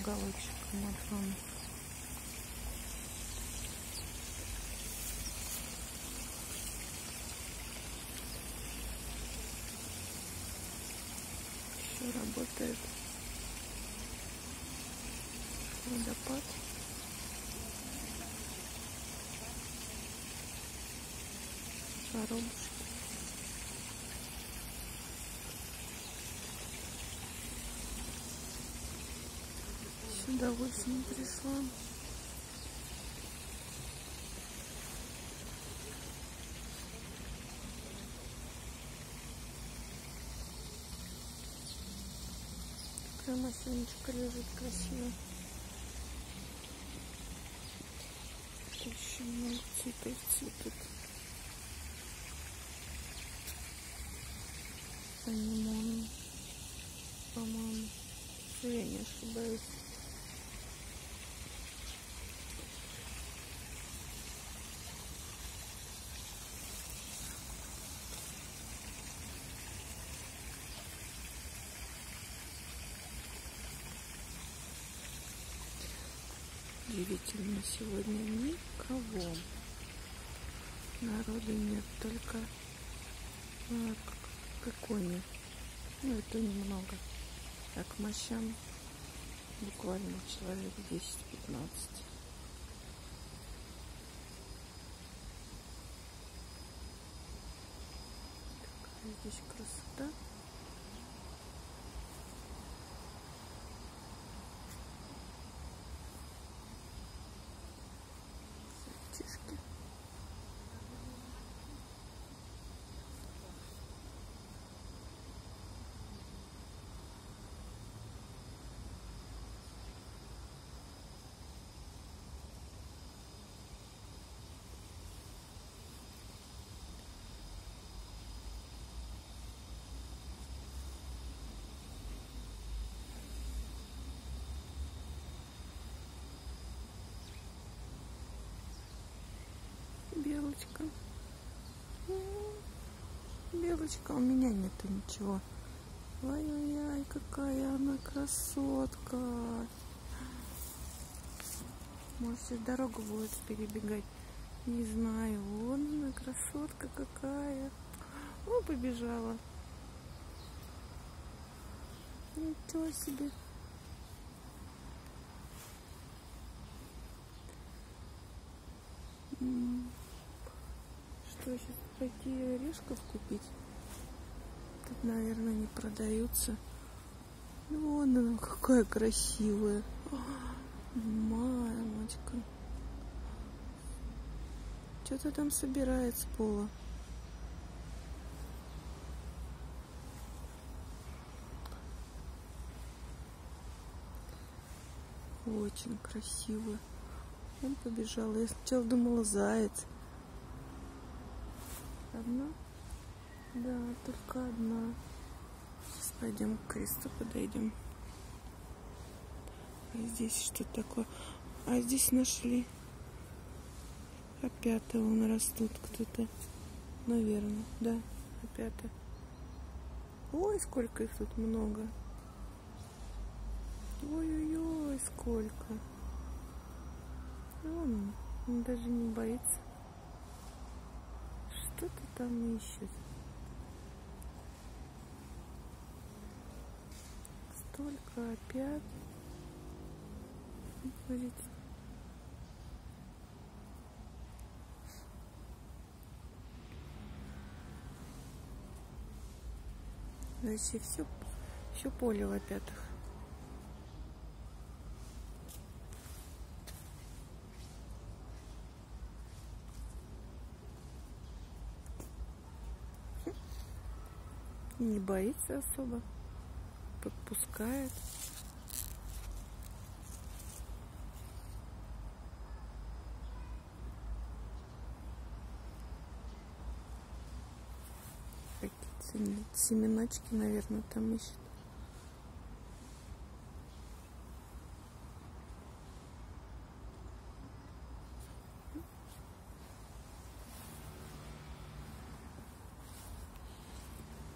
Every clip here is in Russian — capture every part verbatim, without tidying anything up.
колокольчиком от мамы. Еще работает водопад. Воробушки. Сюда осень пришла. Такая машиночка лежит красиво. Тут еще много цветов цветут. Анимон, по-моему, если я не ошибаюсь. Удивительно, сегодня никого. Народу нет, только а, кони. Ну, это немного. А к мощам буквально человек десять-пятнадцать. Такая здесь красота. Цветишки. Белочка. Белочка, у меня нету ничего. Ой-ой-ой, какая она красотка. Может, сейчас дорогу будет перебегать. Не знаю. Вон она, красотка какая. О, побежала. Ничего себе. Что, сейчас пойти орешков купить? Тут, наверное, не продаются. Вон она, какая красивая. Мамочка. Что-то там собирает с пола. Очень красиво. Он побежал. Я сначала думала, заяц. Одна? Да, только одна. Сейчас пойдем к кресту, подойдем. А здесь что такое? А здесь нашли. Опята вон растут кто-то. Наверное, да, опята. Ой, сколько их тут много. Ой-ой-ой, сколько. Он, он даже не боится. Что-то там ищет. Столько опять. Смотрите. Вообще все, все поле в опятах. Не боится особо, подпускает. Какие-то семеночки, наверное, там ищет.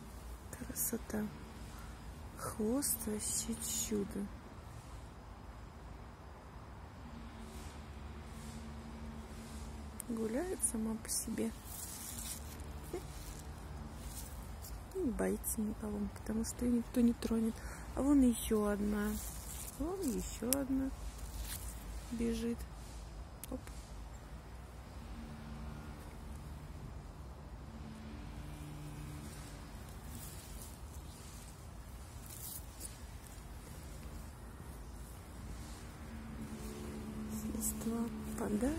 Красота. Хвост вообще чудо. Гуляет сама по себе. Не боится никого, потому что ее никто не тронет. А вон еще одна. Вон еще одна бежит. Оп. Листва падает,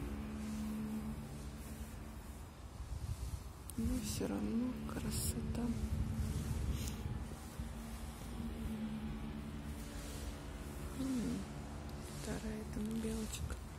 но все равно красота. М-м, вторая там белочка.